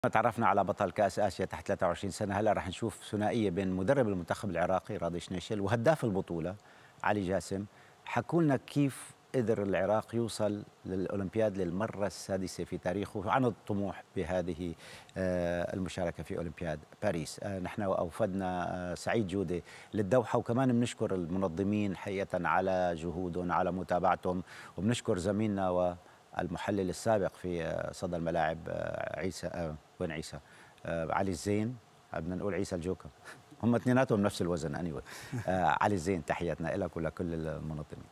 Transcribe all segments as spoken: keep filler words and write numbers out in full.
تعرفنا على بطل كأس آسيا تحت ثلاثة وعشرين سنة. هلا رح نشوف ثنائية بين مدرب المنتخب العراقي راضي شنيشل وهداف البطولة علي جاسم. حكوا لنا كيف قدر العراق يوصل للأولمبياد للمرة السادسة في تاريخه وعن الطموح بهذه المشاركة في أولمبياد باريس. نحن أوفدنا سعيد جودة للدوحة، وكمان بنشكر المنظمين حقيقة على جهودهم على متابعتهم، وبنشكر زميلنا والمحلل السابق في صدى الملاعب عيسى وين عيسى علي الزين، بدنا نقول عيسى الجوكر، هم اثنيناتهم نفس الوزن اني anyway. علي الزين، تحياتنا لك ولكل المنظمين.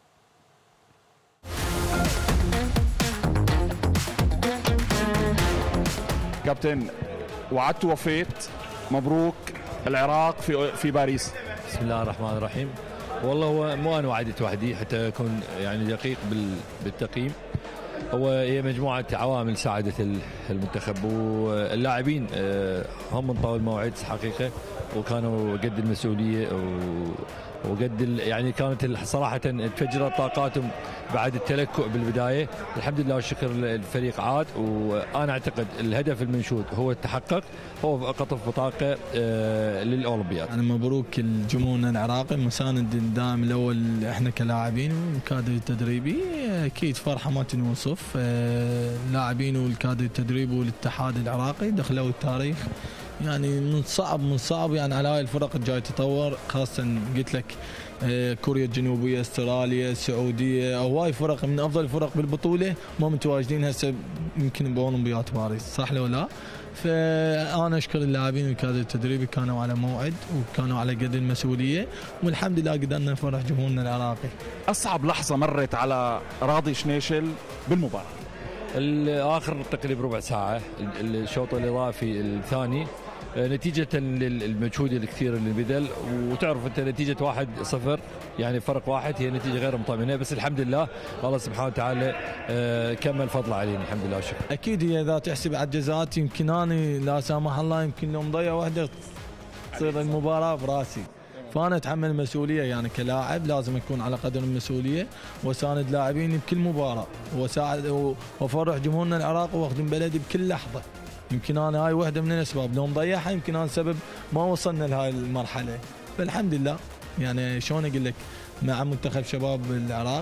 كابتن، وعدت ووفيت، مبروك العراق في في باريس. بسم الله الرحمن الرحيم. والله هو مو انا وعدت وحدي حتى اكون يعني دقيق بالتقييم. هو هي مجموعه عوامل ساعدت المنتخب، واللاعبين هم انطوا الموعد حقيقه، وكانوا قد المسؤوليه وقد يعني كانت صراحه تفجرت طاقاتهم بعد التلكؤ بالبدايه. الحمد لله والشكر الفريق عاد، وانا اعتقد الهدف المنشود هو التحقق، هو قطف بطاقه للاولمبياد. يعني مبروك لجمهورنا العراقي، مساند الدائم الاول احنا كلاعبين والكادر التدريبي، اكيد فرحه ما تنوصف. اللاعبين والكادر التدريبي والاتحاد العراقي دخلوا التاريخ، يعني من صعب من صعب يعني على هاي الفرق الجاي تطور، خاصه قلت لك كوريا الجنوبيه، استراليا، السعوديه، هواي فرق من افضل الفرق بالبطوله ما متواجدين هسه يمكن باولمبياد باريس، صح لو لا؟ فانا اشكر اللاعبين والكادر التدريبي، كانوا على موعد وكانوا على قد المسؤوليه، والحمد لله قدرنا نفرح جمهورنا العراقي. اصعب لحظه مرت على راضي شنيشل بالمباراه؟ اخر تقريبا ربع ساعه، الشوط الاضافي الثاني، نتيجة للمجهود الكثير اللي بذل، وتعرف انت نتيجة واحد صفر يعني فرق واحد هي نتيجة غير مطمئنة، بس الحمد لله الله سبحانه وتعالى كمل فضله علينا، الحمد لله والشكر. اكيد هي اذا تحسب عجزات، يمكن انا لا سامح الله يمكن لو مضيع واحدة تصير المباراة براسي، فانا اتحمل المسؤوليه يعني كلاعب، لازم اكون على قدر المسؤوليه واساند لاعبيني بكل مباراه، واساعد وافرح جمهورنا العراقي واخدم بلدي بكل لحظه. يمكن انا هاي واحده من الاسباب، لو مضيعها يمكن انا سبب ما وصلنا لهاي المرحله، فالحمد لله. يعني شلون اقول لك، مع منتخب شباب العراق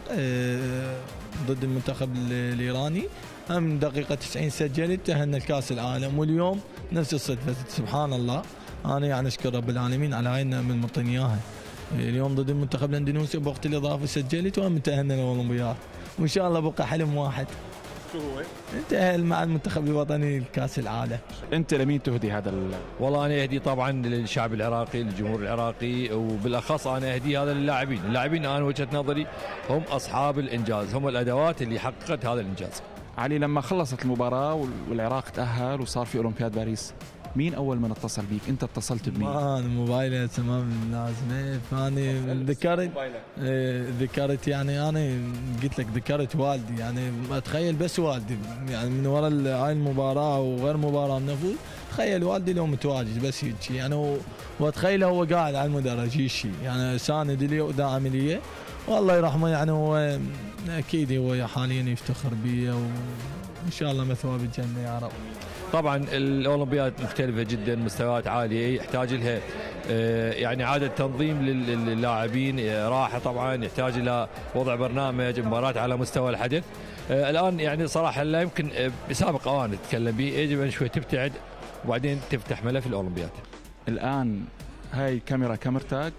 ضد المنتخب الايراني هم دقيقه تسعين سجلت، تاهلنا لكاس العالم، واليوم نفس الصدفه، سبحان الله. انا يعني اشكر رب العالمين على هاي النعمه اللي معطيني اياها. اليوم ضد المنتخب الاندونيسي بوقت الاضافي سجلت وهم تاهلنا للاولمبياد، وان شاء الله بقى حلم واحد. شو هو؟ نتأهل مع المنتخب الوطني لكاس العالم. انت لمين تهدي هذا ال... والله انا اهدي طبعا للشعب العراقي، للجمهور العراقي، وبالاخص انا اهدي هذا للاعبين، اللاعبين انا وجهه نظري هم اصحاب الانجاز، هم الادوات اللي حققت هذا الانجاز. علي، لما خلصت المباراه والعراق تاهل وصار في اولمبياد باريس، مين اول من اتصل بيك؟ انت اتصلت بمين؟ ما انا موبايلي تمام لازمه، فاني ذكرت ذكرت يعني انا قلت لك ذكرت والدي، يعني اتخيل بس والدي يعني من وراء هاي المباراه وغير مباراه نفوز، تخيل والدي لو متواجد بس هيك يعني، واتخيله هو قاعد على المدرج هيك يعني ساند لي وداعم لي، والله يرحمه. يعني هو اكيد هو حاليا يفتخر بي، وان شاء الله مثواه بالجنه يا رب. طبعا الاولمبياد مختلفه جدا، مستويات عاليه يحتاج لها يعني اعاده تنظيم للاعبين، راحه طبعا، يحتاج الى وضع برنامج مباراه على مستوى الحدث. الان يعني صراحه لا يمكن بسابق اوان نتكلم به، يجب ان شوي تبتعد وبعدين تفتح ملف الاولمبياد. الان هاي كاميرا كاميرتك،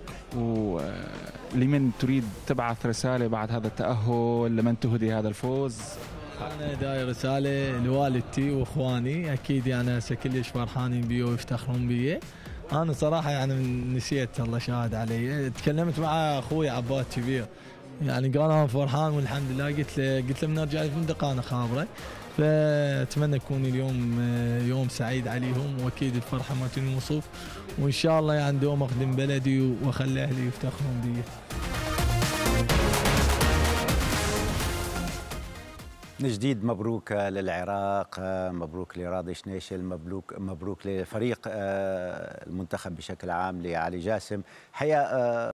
ولمن تريد تبعث رساله بعد هذا التاهل؟ لمن تهدي هذا الفوز؟ أنا داير رسالة لوالدتي وإخواني، أكيد يعني هسه كلش فرحانين بي ويفتخرون بي. أنا صراحة يعني نسيت، الله شاهد علي، تكلمت مع أخوي عباد كبير، يعني قال أنا فرحان والحمد لله، قلت له قلت له بنرجع الفندق أنا خابره، فأتمنى يكون اليوم يوم سعيد عليهم، وأكيد الفرحة ما تنوصف، وإن شاء الله يعني دوم أخدم بلدي وأخلي أهلي يفتخرون بي. من جديد مبروك للعراق، مبروك لراضي شنيشل، مبروك مبروك لفريق المنتخب بشكل عام، لعلي جاسم. حقيقة